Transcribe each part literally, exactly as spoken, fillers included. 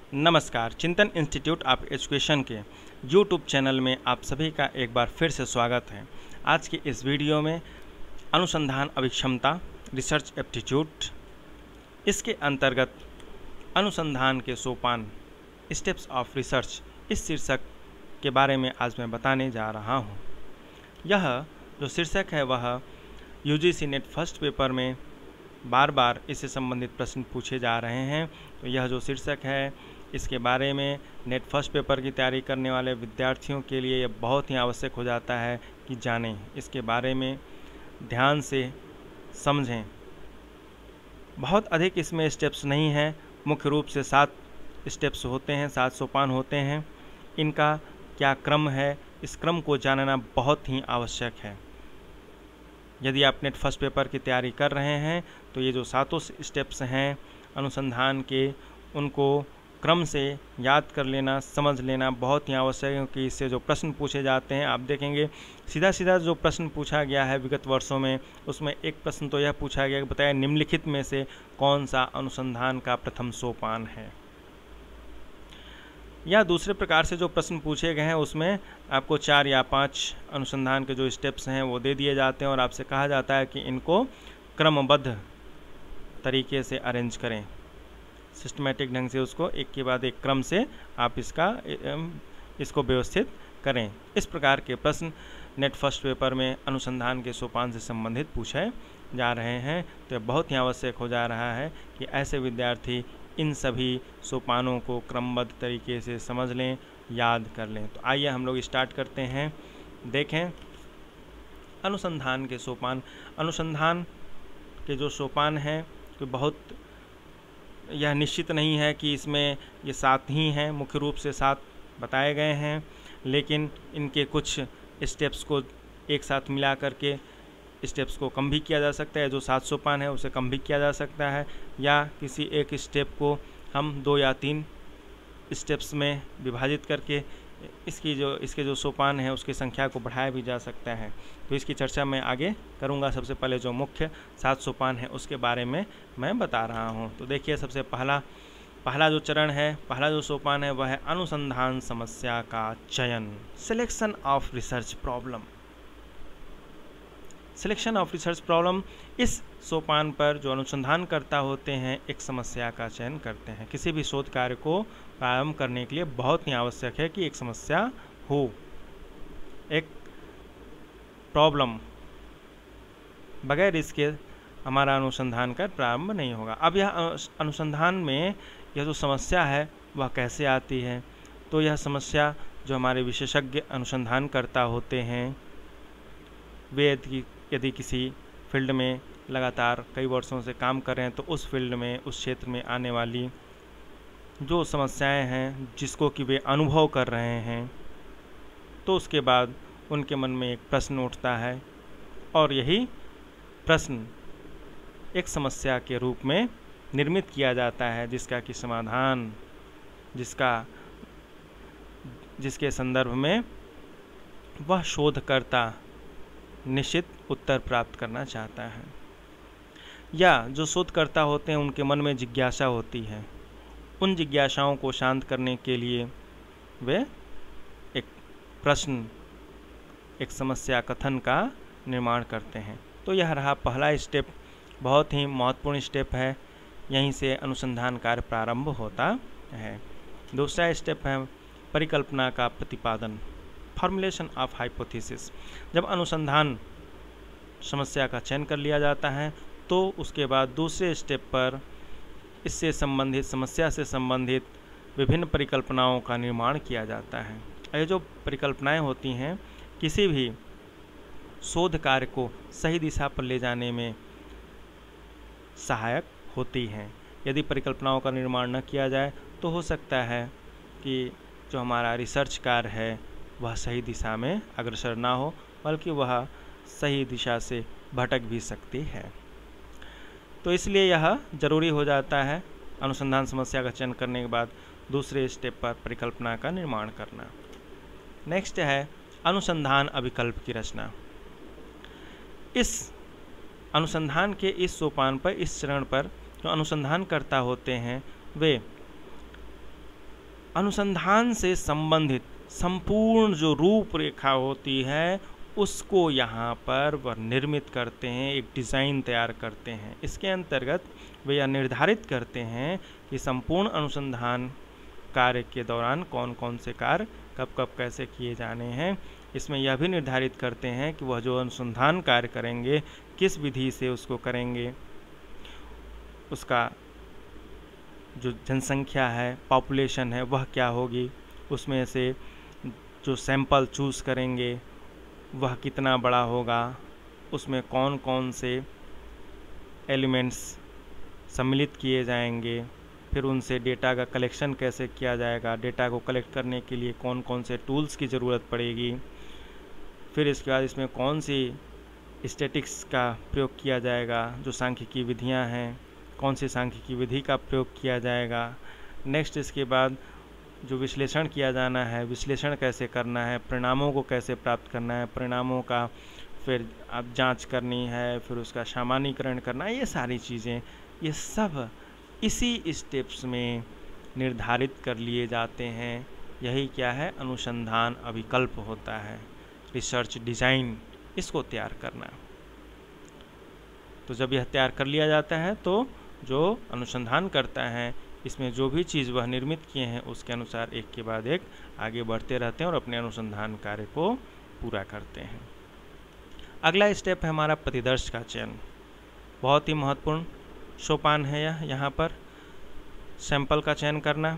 नमस्कार, Chintan institute of education के YouTube channel में आप सभी का एक बार फिर से स्वागत है। आज की इस वीडियो में अनुसंधान अभिक्षमता रिसर्च एप्टीट्यूड, इसके अंतर्गत अनुसंधान के सोपान स्टेप्स ऑफ रिसर्च, इस शीर्षक के बारे में आज मैं बताने जा रहा हूँ। यह जो शीर्षक है वह यूजीसी नेट फर्स्ट पेपर में बार बार इससे संबंधित प्रश्न पूछे जा रहे हैं। तो यह जो शीर्षक है इसके बारे में नेट फर्स्ट पेपर की तैयारी करने वाले विद्यार्थियों के लिए यह बहुत ही आवश्यक हो जाता है कि जानें, इसके बारे में ध्यान से समझें। बहुत अधिक इसमें स्टेप्स नहीं हैं, मुख्य रूप से सात स्टेप्स होते हैं, सात सोपान होते हैं। इनका क्या क्रम है, इस क्रम को जानना बहुत ही आवश्यक है। यदि आप नेट फर्स्ट पेपर की तैयारी कर रहे हैं तो ये जो सातों स्टेप्स हैं अनुसंधान के, उनको क्रम से याद कर लेना, समझ लेना बहुत ही आवश्यक है, क्योंकि इससे जो प्रश्न पूछे जाते हैं आप देखेंगे सीधा सीधा जो प्रश्न पूछा गया है विगत वर्षों में, उसमें एक प्रश्न तो यह पूछा गया कि बताया निम्नलिखित में से कौन सा अनुसंधान का प्रथम सोपान है। या दूसरे प्रकार से जो प्रश्न पूछे गए हैं उसमें आपको चार या पांच अनुसंधान के जो स्टेप्स हैं वो दे दिए जाते हैं और आपसे कहा जाता है कि इनको क्रमबद्ध तरीके से अरेंज करें, सिस्टमेटिक ढंग से उसको एक के बाद एक क्रम से आप इसका इसको व्यवस्थित करें। इस प्रकार के प्रश्न नेट फर्स्ट पेपर में अनुसंधान के सोपान से संबंधित पूछे जा रहे हैं। तो यह बहुत ही आवश्यक हो जा रहा है कि ऐसे विद्यार्थी इन सभी सोपानों को क्रमबद्ध तरीके से समझ लें, याद कर लें। तो आइए हम लोग स्टार्ट करते हैं। देखें अनुसंधान के सोपान। अनुसंधान के जो सोपान हैं तो बहुत यह निश्चित नहीं है कि इसमें ये सात ही हैं, मुख्य रूप से सात बताए गए हैं, लेकिन इनके कुछ स्टेप्स को एक साथ मिला करके स्टेप्स को कम भी किया जा सकता है। जो सात सोपान है उसे कम भी किया जा सकता है, या किसी एक स्टेप को हम दो या तीन स्टेप्स में विभाजित करके इसकी जो इसके जो सोपान है उसकी संख्या को बढ़ाया भी जा सकता है। तो इसकी चर्चा मैं आगे करूंगा। सबसे पहले जो मुख्य सात सोपान है उसके बारे में मैं बता रहा हूं। तो देखिए, सबसे पहला पहला जो चरण है, पहला जो सोपान है वह है अनुसंधान समस्या का चयन, selection of research problem. Selection of research problem, इस सोपान पर जो अनुसंधानकर्ता होते हैं एक समस्या का चयन करते हैं। किसी भी शोध कार्य को प्रारंभ करने के लिए बहुत ही आवश्यक है कि एक समस्या हो, एक प्रॉब्लम, बगैर इसके हमारा अनुसंधान का प्रारंभ नहीं होगा। अब यह अनुसंधान में यह जो समस्या है वह कैसे आती है, तो यह समस्या जो हमारे विशेषज्ञ अनुसंधानकर्ता होते हैं वे यदि यदि किसी फील्ड में लगातार कई वर्षों से काम कर रहे हैं तो उस फील्ड में, उस क्षेत्र में आने वाली जो समस्याएं हैं जिसको कि वे अनुभव कर रहे हैं, तो उसके बाद उनके मन में एक प्रश्न उठता है और यही प्रश्न एक समस्या के रूप में निर्मित किया जाता है, जिसका कि समाधान जिसका जिसके संदर्भ में वह शोधकर्ता निश्चित उत्तर प्राप्त करना चाहता है। या जो शोधकर्ता होते हैं उनके मन में जिज्ञासा होती है, उन जिज्ञासाओं को शांत करने के लिए वे एक प्रश्न, एक समस्या कथन का निर्माण करते हैं। तो यह रहा पहला स्टेप, बहुत ही महत्वपूर्ण स्टेप है, यहीं से अनुसंधान कार्य प्रारंभ होता है। दूसरा स्टेप है परिकल्पना का प्रतिपादन, फॉर्मुलेशन ऑफ हाइपोथेसिस। जब अनुसंधान समस्या का चयन कर लिया जाता है तो उसके बाद दूसरे स्टेप पर इससे संबंधित, समस्या से संबंधित विभिन्न परिकल्पनाओं का निर्माण किया जाता है। ये जो परिकल्पनाएं होती हैं किसी भी शोध कार्य को सही दिशा पर ले जाने में सहायक होती हैं। यदि परिकल्पनाओं का निर्माण न किया जाए तो हो सकता है कि जो हमारा रिसर्च कार्य है वह सही दिशा में अग्रसर ना हो, बल्कि वह सही दिशा से भटक भी सकती है। तो इसलिए यह जरूरी हो जाता है अनुसंधान समस्या का चयन करने के बाद दूसरे स्टेप पर परिकल्पना का निर्माण करना। नेक्स्ट है अनुसंधान अभिकल्प की रचना। इस अनुसंधान के इस सोपान पर, इस चरण पर जो अनुसंधानकर्ता होते हैं वे अनुसंधान से संबंधित संपूर्ण जो रूपरेखा होती है उसको यहाँ पर वह निर्मित करते हैं, एक डिज़ाइन तैयार करते हैं। इसके अंतर्गत वे यह निर्धारित करते हैं कि संपूर्ण अनुसंधान कार्य के दौरान कौन कौन से कार्य कब कब कैसे किए जाने हैं। इसमें यह भी निर्धारित करते हैं कि वह जो अनुसंधान कार्य करेंगे किस विधि से उसको करेंगे, उसका जो जनसंख्या है, पॉपुलेशन है, वह क्या होगी, उसमें से जो सैंपल चूज़ करेंगे वह कितना बड़ा होगा, उसमें कौन कौन से एलिमेंट्स सम्मिलित किए जाएंगे, फिर उनसे डेटा का कलेक्शन कैसे किया जाएगा, डेटा को कलेक्ट करने के लिए कौन कौन से टूल्स की ज़रूरत पड़ेगी, फिर इसके बाद इसमें कौन सी स्टैटिक्स का प्रयोग किया जाएगा, जो सांख्यिकी विधियां हैं, कौन सी सांख्यिकी विधि का प्रयोग किया जाएगा। नेक्स्ट इसके बाद जो विश्लेषण किया जाना है, विश्लेषण कैसे करना है, परिणामों को कैसे प्राप्त करना है, परिणामों का फिर आप जांच करनी है, फिर उसका सामान्यीकरण करना है, ये सारी चीज़ें ये सब इसी स्टेप्स में निर्धारित कर लिए जाते हैं। यही क्या है, अनुसंधान अभिकल्प होता है, रिसर्च डिज़ाइन, इसको तैयार करना। तो जब यह तैयार कर लिया जाता है तो जो अनुसंधान करता है इसमें जो भी चीज़ वह निर्मित किए हैं उसके अनुसार एक के बाद एक आगे बढ़ते रहते हैं और अपने अनुसंधान कार्य को पूरा करते हैं। अगला स्टेप है हमारा प्रतिदर्श का चयन। बहुत ही महत्वपूर्ण सोपान है यह। यहाँ पर सैंपल का चयन करना,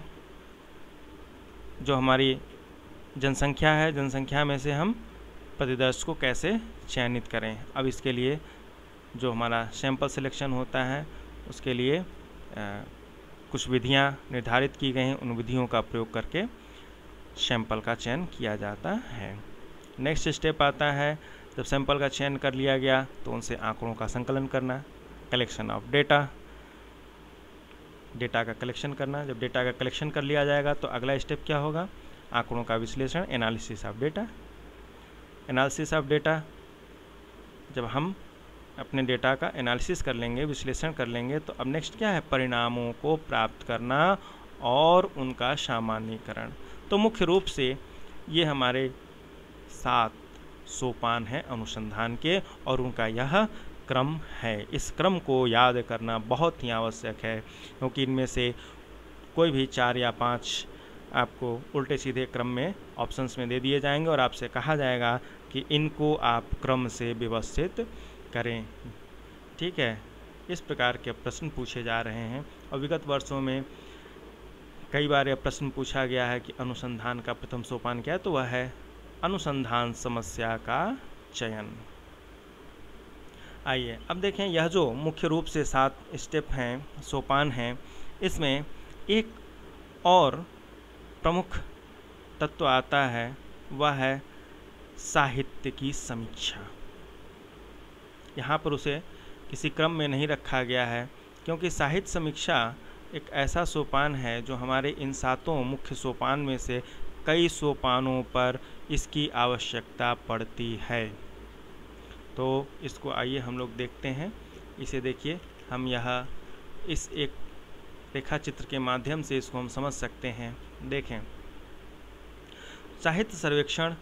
जो हमारी जनसंख्या है, जनसंख्या में से हम प्रतिदर्श को कैसे चयनित करें। अब इसके लिए जो हमारा सैंपल सिलेक्शन होता है उसके लिए आ, कुछ विधियां निर्धारित की गई हैं, उन विधियों का प्रयोग करके सैंपल का चयन किया जाता है। नेक्स्ट स्टेप आता है, जब सैंपल का चयन कर लिया गया तो उनसे आंकड़ों का संकलन करना, कलेक्शन ऑफ डेटा, डेटा का कलेक्शन करना। जब डेटा का कलेक्शन कर लिया जाएगा तो अगला स्टेप क्या होगा, आंकड़ों का विश्लेषण, analysis of data. Analysis of data, जब हम अपने डेटा का एनालिसिस कर लेंगे, विश्लेषण कर लेंगे, तो अब नेक्स्ट क्या है, परिणामों को प्राप्त करना और उनका सामान्यीकरण। तो मुख्य रूप से ये हमारे सात सोपान हैं अनुसंधान के और उनका यह क्रम है। इस क्रम को याद करना बहुत ही आवश्यक है, क्योंकि इनमें से कोई भी चार या पाँच आपको उल्टे सीधे क्रम में ऑप्शंस में दे दिए जाएंगे और आपसे कहा जाएगा कि इनको आप क्रम से व्यवस्थित करें। ठीक है, इस प्रकार के प्रश्न पूछे जा रहे हैं और विगत वर्षों में कई बार यह प्रश्न पूछा गया है कि अनुसंधान का प्रथम सोपान क्या है, तो वह है अनुसंधान समस्या का चयन। आइए अब देखें, यह जो मुख्य रूप से सात स्टेप हैं, सोपान हैं, इसमें एक और प्रमुख तत्व आता है, वह है साहित्य की समीक्षा। यहाँ पर उसे किसी क्रम में नहीं रखा गया है, क्योंकि साहित्य समीक्षा एक ऐसा सोपान है जो हमारे इन सातों मुख्य सोपान में से कई सोपानों पर इसकी आवश्यकता पड़ती है। तो इसको आइए हम लोग देखते हैं। इसे देखिए, हम यह इस एक रेखा चित्र के माध्यम से इसको हम समझ सकते हैं। देखें, साहित्य सर्वेक्षण,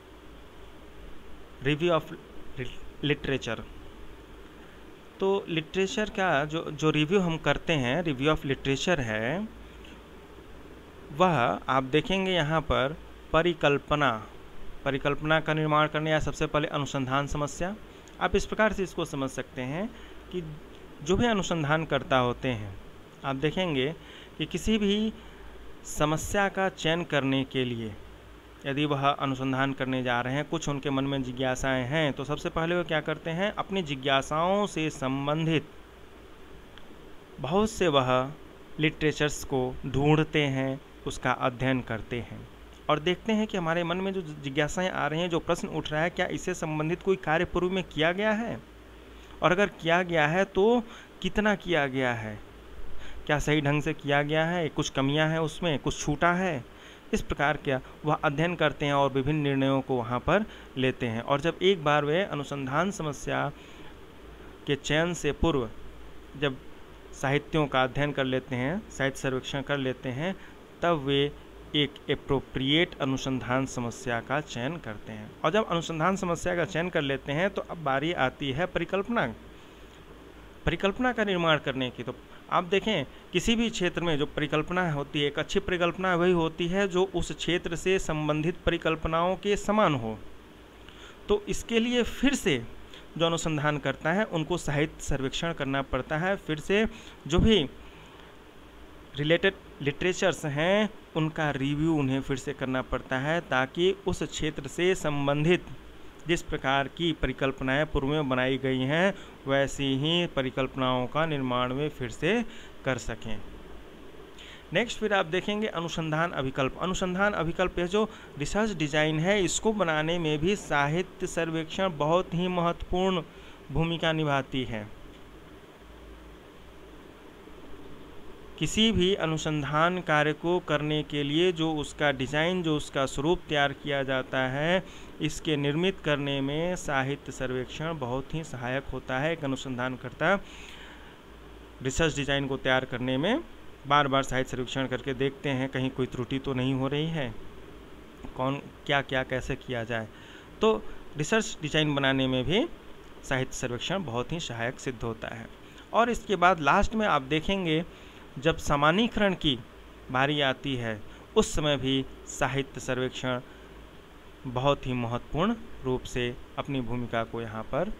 रिव्यू ऑफ लिटरेचर। तो लिटरेचर का जो जो रिव्यू हम करते हैं, रिव्यू ऑफ लिटरेचर है, वह आप देखेंगे यहाँ पर परिकल्पना, परिकल्पना का निर्माण करने या सबसे पहले अनुसंधान समस्या। आप इस प्रकार से इसको समझ सकते हैं कि जो भी अनुसंधान करता होते हैं, आप देखेंगे कि किसी भी समस्या का चयन करने के लिए यदि वह अनुसंधान करने जा रहे हैं, कुछ उनके मन में जिज्ञासाएं हैं, तो सबसे पहले वो क्या करते हैं, अपनी जिज्ञासाओं से संबंधित बहुत से वह लिटरेचर्स को ढूंढते हैं, उसका अध्ययन करते हैं और देखते हैं कि हमारे मन में जो जिज्ञासाएं आ रही हैं, जो प्रश्न उठ रहा है, क्या इससे संबंधित कोई कार्य पूर्व में किया गया है, और अगर किया गया है तो कितना किया गया है, क्या सही ढंग से किया गया है, कुछ कमियां हैं उसमें, कुछ छूटा है। इस प्रकार का वह अध्ययन करते हैं और विभिन्न निर्णयों को वहाँ पर लेते हैं। और जब एक बार वे अनुसंधान समस्या के चयन से पूर्व जब साहित्यों का अध्ययन कर लेते हैं, साहित्य सर्वेक्षण कर लेते हैं, तब वे एक एप्रोप्रिएट अनुसंधान समस्या का चयन करते हैं। और जब अनुसंधान समस्या का चयन कर लेते हैं तो अब बारी आती है परिकल्पना परिकल्पना का निर्माण करने की। तो आप देखें किसी भी क्षेत्र में जो परिकल्पना होती है, एक अच्छी परिकल्पना वही होती है जो उस क्षेत्र से संबंधित परिकल्पनाओं के समान हो। तो इसके लिए फिर से जो अनुसंधान करता है उनको साहित्य सर्वेक्षण करना पड़ता है, फिर से जो भी रिलेटेड लिटरेचर्स हैं उनका रिव्यू उन्हें फिर से करना पड़ता है, ताकि उस क्षेत्र से संबंधित जिस प्रकार की परिकल्पनाएं पूर्व में बनाई गई हैं वैसी ही परिकल्पनाओं का निर्माण वे फिर से कर सकें। नेक्स्ट फिर आप देखेंगे अनुसंधान अभिकल्प। अनुसंधान अभिकल्प ये जो रिसर्च डिजाइन है इसको बनाने में भी साहित्य सर्वेक्षण बहुत ही महत्वपूर्ण भूमिका निभाती है। किसी भी अनुसंधान कार्य को करने के लिए जो उसका डिज़ाइन, जो उसका स्वरूप तैयार किया जाता है, इसके निर्मित करने में साहित्य सर्वेक्षण बहुत ही सहायक होता है। एक अनुसंधानकर्ता रिसर्च डिज़ाइन को तैयार करने में बार बार साहित्य सर्वेक्षण करके देखते हैं कहीं कोई त्रुटि तो नहीं हो रही है, कौन क्या क्या कैसे किया जाए। तो रिसर्च डिज़ाइन बनाने में भी साहित्य सर्वेक्षण बहुत ही सहायक सिद्ध होता है। और इसके बाद लास्ट में आप देखेंगे जब सामान्यीकरण की बारी आती है उस समय भी साहित्य सर्वेक्षण बहुत ही महत्वपूर्ण रूप से अपनी भूमिका को यहाँ पर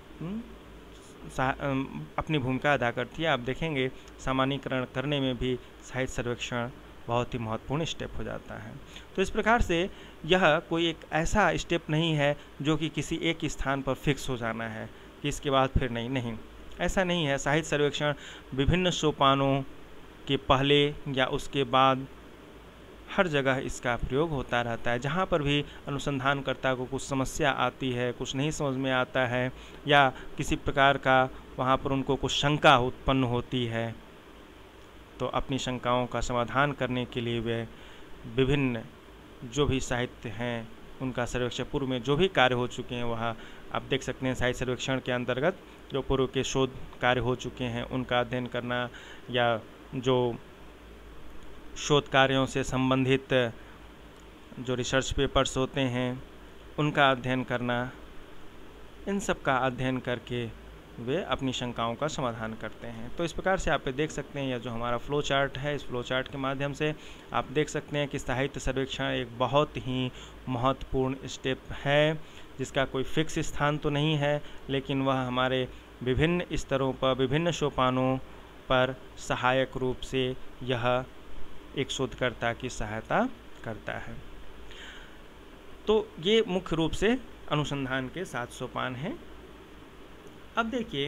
अपनी भूमिका अदा करती है। आप देखेंगे सामान्यीकरण करने में भी साहित्य सर्वेक्षण बहुत ही महत्वपूर्ण स्टेप हो जाता है। तो इस प्रकार से यह कोई एक ऐसा स्टेप नहीं है जो कि किसी एक स्थान पर फिक्स हो जाना है कि इसके बाद फिर नहीं नहीं ऐसा नहीं है। साहित्य सर्वेक्षण विभिन्न सोपानों के पहले या उसके बाद हर जगह इसका प्रयोग होता रहता है। जहाँ पर भी अनुसंधानकर्ता को कुछ समस्या आती है, कुछ नहीं समझ में आता है या किसी प्रकार का वहाँ पर उनको कुछ शंका उत्पन्न होती है, तो अपनी शंकाओं का समाधान करने के लिए वे विभिन्न जो भी साहित्य हैं उनका सर्वेक्षण पूर्व में जो भी कार्य हो चुके हैं वहाँ आप देख सकते हैं। साहित्य सर्वेक्षण के अंतर्गत जो पूर्व के शोध कार्य हो चुके हैं उनका अध्ययन करना या जो शोध कार्यों से संबंधित जो रिसर्च पेपर्स होते हैं उनका अध्ययन करना, इन सब का अध्ययन करके वे अपनी शंकाओं का समाधान करते हैं। तो इस प्रकार से आप देख सकते हैं यह जो हमारा फ्लो चार्ट है, इस फ्लो चार्ट के माध्यम से आप देख सकते हैं कि साहित्य सर्वेक्षण एक बहुत ही महत्वपूर्ण स्टेप है जिसका कोई फिक्स स्थान तो नहीं है, लेकिन वह हमारे विभिन्न स्तरों पर, विभिन्न सोपानों पर सहायक रूप से यह एक शोधकर्ता की सहायता करता है। तो ये मुख्य रूप से अनुसंधान के सात सोपान हैं। अब देखिए,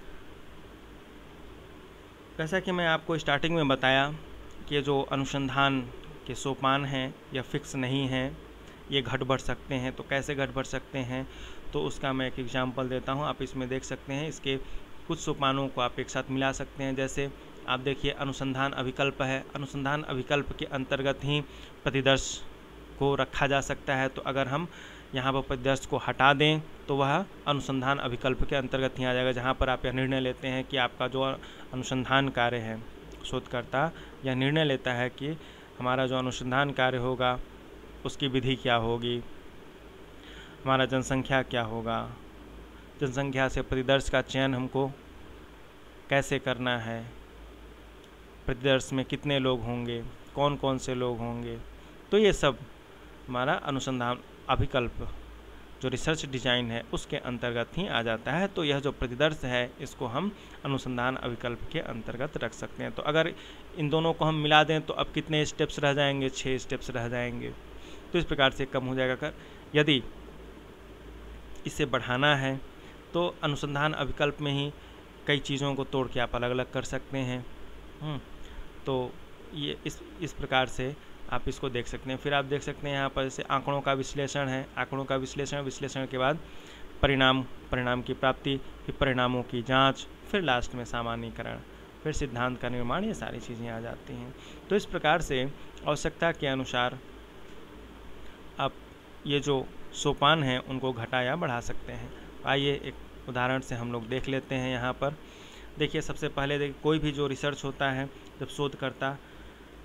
जैसा कि मैं आपको स्टार्टिंग में बताया कि जो अनुसंधान के सोपान हैं यह फिक्स नहीं हैं, ये घट बढ़ सकते हैं। तो कैसे घट बढ़ सकते हैं, तो उसका मैं एक एग्जांपल देता हूँ। आप इसमें देख सकते हैं इसके कुछ सोपानों को आप एक साथ मिला सकते हैं। जैसे आप देखिए अनुसंधान अभिकल्प है, अनुसंधान अभिकल्प के अंतर्गत ही प्रतिदर्श को रखा जा सकता है। तो अगर हम यहाँ पर प्रतिदर्श को हटा दें तो वह अनुसंधान अभिकल्प के अंतर्गत ही आ जाएगा, जहाँ पर आप यह निर्णय लेते हैं कि आपका जो अनुसंधान कार्य है, शोधकर्ता यह निर्णय लेता है कि हमारा जो अनुसंधान कार्य होगा उसकी विधि क्या होगी, हमारा जनसंख्या क्या होगा, जनसंख्या से प्रतिदर्श का चयन हमको कैसे करना है, प्रतिदर्श में कितने लोग होंगे, कौन कौन से लोग होंगे। तो ये सब हमारा अनुसंधान अभिकल्प जो रिसर्च डिज़ाइन है उसके अंतर्गत ही आ जाता है। तो यह जो प्रतिदर्श है इसको हम अनुसंधान अभिकल्प के अंतर्गत रख सकते हैं। तो अगर इन दोनों को हम मिला दें तो अब कितने स्टेप्स रह जाएंगे, छः स्टेप्स रह जाएंगे। तो इस प्रकार से कम हो जाएगा। कर यदि इसे बढ़ाना है तो अनुसंधान अभिकल्प में ही कई चीज़ों को तोड़ के आप अलग अलग कर सकते हैं। तो ये इस इस प्रकार से आप इसको देख सकते हैं। फिर आप देख सकते हैं यहाँ पर जैसे आंकड़ों का विश्लेषण है, आंकड़ों का विश्लेषण, विश्लेषण के बाद परिणाम, परिणाम की प्राप्ति, फिर परिणामों की जांच, फिर लास्ट में सामान्यीकरण, फिर सिद्धांत का निर्माण, ये सारी चीज़ें आ जाती हैं। तो इस प्रकार से आवश्यकता के अनुसार आप ये जो सोपान हैं उनको घटा या बढ़ा सकते हैं। आइए एक उदाहरण से हम लोग देख लेते हैं। यहाँ पर देखिए, सबसे पहले देखिए कोई भी जो रिसर्च होता है, जब शोधकर्ता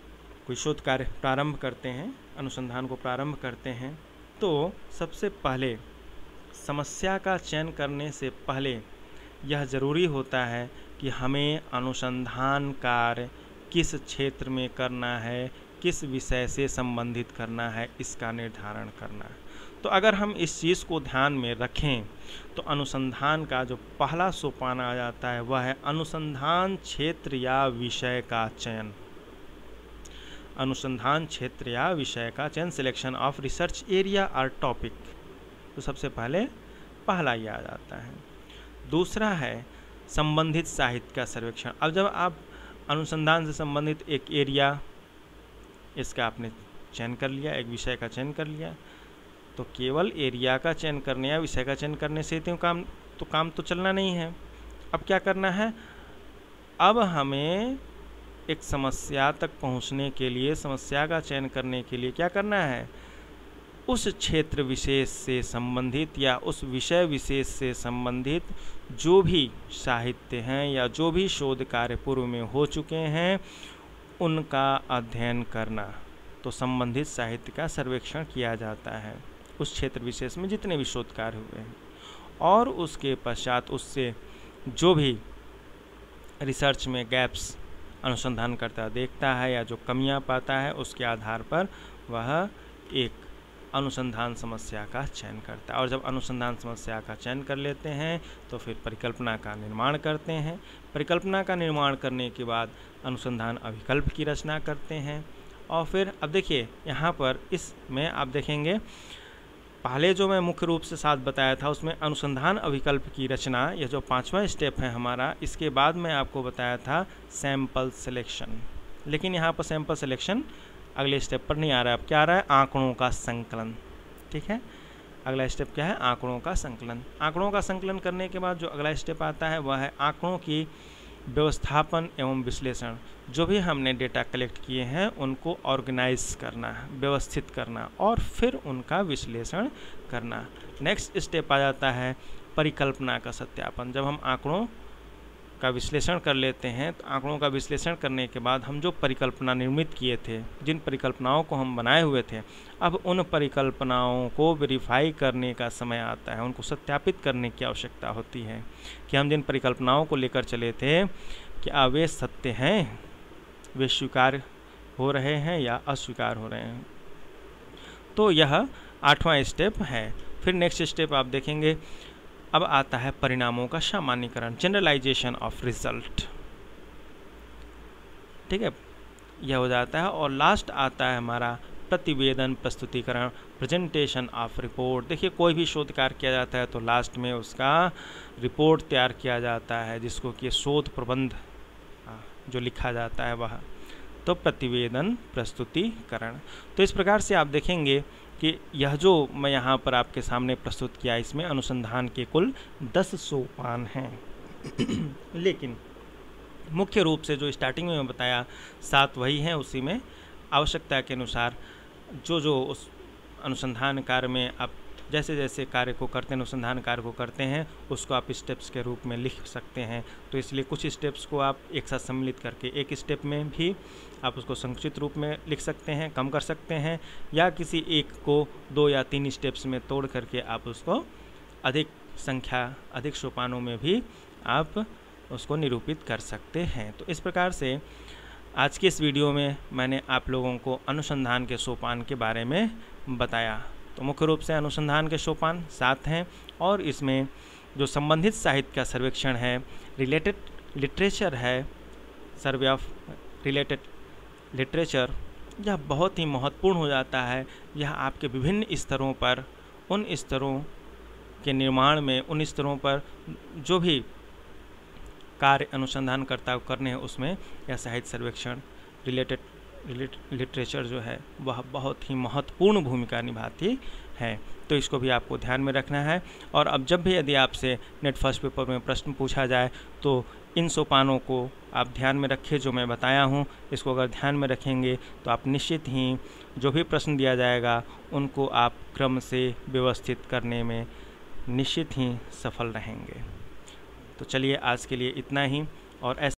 कोई शोध कार्य प्रारंभ करते हैं, अनुसंधान को प्रारंभ करते हैं, तो सबसे पहले समस्या का चयन करने से पहले यह ज़रूरी होता है कि हमें अनुसंधान कार्य किस क्षेत्र में करना है, किस विषय से संबंधित करना है, इसका निर्धारण करना है। तो अगर हम इस चीज़ को ध्यान में रखें तो अनुसंधान का जो पहला सोपान आ जाता है वह है अनुसंधान क्षेत्र या विषय का चयन। अनुसंधान क्षेत्र या विषय का चयन, सिलेक्शन ऑफ रिसर्च एरिया और टॉपिक, तो सबसे पहले पहला ये आ जाता है। दूसरा है संबंधित साहित्य का सर्वेक्षण। अब जब आप अनुसंधान से संबंधित एक एरिया इसका आपने चयन कर लिया, एक विषय का चयन कर लिया, तो केवल एरिया का चयन करने या विषय का चयन करने से तो काम तो काम तो चलना नहीं है। अब क्या करना है, अब हमें एक समस्या तक पहुंचने के लिए, समस्या का चयन करने के लिए क्या करना है, उस क्षेत्र विशेष से संबंधित या उस विषय विशेष से संबंधित जो भी साहित्य हैं या जो भी शोध कार्य पूर्व में हो चुके हैं उनका अध्ययन करना। तो संबंधित साहित्य का सर्वेक्षण किया जाता है उस क्षेत्र विशेष में जितने भी शोध कार्य हुए हैं, और उसके पश्चात उससे जो भी रिसर्च में गैप्स अनुसंधानकर्ता देखता है या जो कमियां पाता है उसके आधार पर वह एक अनुसंधान समस्या का चयन करता है। और जब अनुसंधान समस्या का चयन कर लेते हैं तो फिर परिकल्पना का निर्माण करते हैं। परिकल्पना का निर्माण करने के बाद अनुसंधान अभिकल्प की रचना करते हैं। और फिर अब देखिए यहाँ पर इसमें आप देखेंगे पहले जो मैं मुख्य रूप से साथ बताया था उसमें अनुसंधान अभिकल्प की रचना, यह जो पांचवा स्टेप है हमारा, इसके बाद मैं आपको बताया था सैंपल सिलेक्शन। लेकिन यहाँ पर सैंपल सिलेक्शन अगले स्टेप पर नहीं आ रहा है। अब क्या आ रहा है, आंकड़ों का संकलन। ठीक है, अगला स्टेप क्या है, आंकड़ों का संकलन। आंकड़ों का संकलन करने के बाद जो अगला स्टेप आता है वह है आंकड़ों की व्यवस्थापन एवं विश्लेषण। जो भी हमने डेटा कलेक्ट किए हैं उनको ऑर्गेनाइज करना, व्यवस्थित करना और फिर उनका विश्लेषण करना। नेक्स्ट स्टेप आ जाता है परिकल्पना का सत्यापन। जब हम आंकड़ों का विश्लेषण कर लेते हैं तो आंकड़ों का विश्लेषण करने के बाद हम जो परिकल्पना निर्मित किए थे, जिन परिकल्पनाओं को हम बनाए हुए थे, अब उन परिकल्पनाओं को वेरीफाई करने का समय आता है, उनको सत्यापित करने की आवश्यकता होती है कि हम जिन परिकल्पनाओं को लेकर चले थे क्या वे सत्य हैं, वे स्वीकार हो रहे हैं या अस्वीकार हो रहे हैं। तो यह आठवां स्टेप है। फिर नेक्स्ट स्टेप आप देखेंगे, अब आता है परिणामों का सामान्यीकरण, जनरलाइजेशन ऑफ रिजल्ट। ठीक है, यह हो जाता है। और लास्ट आता है हमारा प्रतिवेदन प्रस्तुतिकरण, प्रेजेंटेशन ऑफ रिपोर्ट। देखिए कोई भी शोध कार्य किया जाता है तो लास्ट में उसका रिपोर्ट तैयार किया जाता है, जिसको कि शोध प्रबंध जो लिखा जाता है वह, तो प्रतिवेदन प्रस्तुतिकरण। तो इस प्रकार से आप देखेंगे कि यह जो मैं यहाँ पर आपके सामने प्रस्तुत किया, इसमें अनुसंधान के कुल दस सोपान हैं लेकिन मुख्य रूप से जो स्टार्टिंग में मैं बताया सात वही हैं। उसी में आवश्यकता के अनुसार जो जो उस अनुसंधान कार्य में आप जैसे जैसे कार्य को करते हैं, अनुसंधान कार्य को करते हैं, उसको आप स्टेप्स के रूप में लिख सकते हैं। तो इसलिए कुछ स्टेप्स को आप एक साथ सम्मिलित करके एक स्टेप में भी आप उसको संक्षिप्त रूप में लिख सकते हैं, कम कर सकते हैं, या किसी एक को दो या तीन स्टेप्स में तोड़ करके आप उसको अधिक संख्या, अधिक सोपानों में भी आप उसको निरूपित कर सकते हैं। तो इस प्रकार से आज के इस वीडियो में मैंने आप लोगों को अनुसंधान के सोपान के बारे में बताया। तो मुख्य रूप से अनुसंधान के सोपान सात हैं और इसमें जो संबंधित साहित्य का सर्वेक्षण है, रिलेटेड लिटरेचर है, सर्वे ऑफ रिलेटेड लिटरेचर, यह बहुत ही महत्वपूर्ण हो जाता है। यह आपके विभिन्न स्तरों पर, उन स्तरों के निर्माण में, उन स्तरों पर जो भी कार्य अनुसंधानकर्ता को करने हैं उसमें यह साहित्य सर्वेक्षण, रिलेटेड लिटरेचर जो है वह बहुत ही महत्वपूर्ण भूमिका निभाती है। तो इसको भी आपको ध्यान में रखना है। और अब जब भी यदि आपसे नेट फर्स्ट पेपर में प्रश्न पूछा जाए तो इन सोपानों को आप ध्यान में रखें जो मैं बताया हूँ। इसको अगर ध्यान में रखेंगे तो आप निश्चित ही जो भी प्रश्न दिया जाएगा उनको आप क्रम से व्यवस्थित करने में निश्चित ही सफल रहेंगे। तो चलिए आज के लिए इतना ही। और ऐसे